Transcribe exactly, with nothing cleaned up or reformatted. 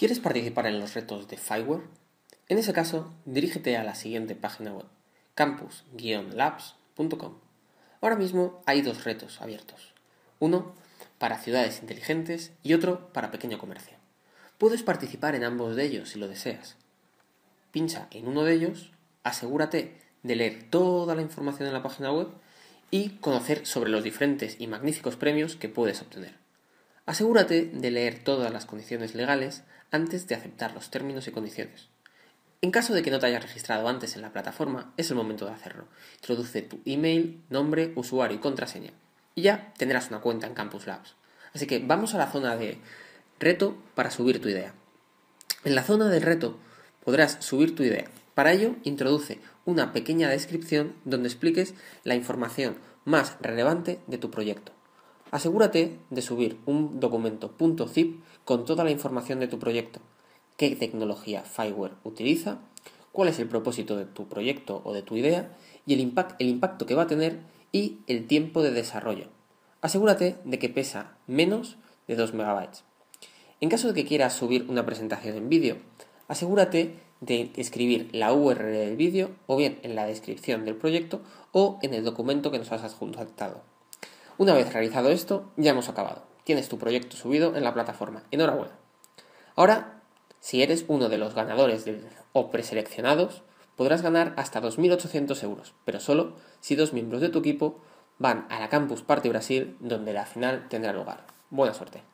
¿Quieres participar en los retos de Fiware? En ese caso, dirígete a la siguiente página web, campus guion labs punto com. Ahora mismo hay dos retos abiertos, uno para ciudades inteligentes y otro para pequeño comercio. Puedes participar en ambos de ellos si lo deseas. Pincha en uno de ellos, asegúrate de leer toda la información en la página web y conocer sobre los diferentes y magníficos premios que puedes obtener. Asegúrate de leer todas las condiciones legales antes de aceptar los términos y condiciones. En caso de que no te hayas registrado antes en la plataforma, es el momento de hacerlo. Introduce tu email, nombre, usuario y contraseña y ya tendrás una cuenta en Campus Labs. Así que vamos a la zona de reto para subir tu idea. En la zona del reto podrás subir tu idea. Para ello, introduce una pequeña descripción donde expliques la información más relevante de tu proyecto. Asegúrate de subir un documento .zip con toda la información de tu proyecto, qué tecnología Fiware utiliza, cuál es el propósito de tu proyecto o de tu idea y el, impact, el impacto que va a tener y el tiempo de desarrollo. Asegúrate de que pesa menos de dos megabytes. En caso de que quieras subir una presentación en vídeo, asegúrate de escribir la U R L del vídeo o bien en la descripción del proyecto o en el documento que nos has adjuntado. Una vez realizado esto, ya hemos acabado. Tienes tu proyecto subido en la plataforma. Enhorabuena. Ahora, si eres uno de los ganadores de, o preseleccionados, podrás ganar hasta dos mil ochocientos euros, pero solo si dos miembros de tu equipo van a la Campus Party Brasil, donde la final tendrá lugar. Buena suerte.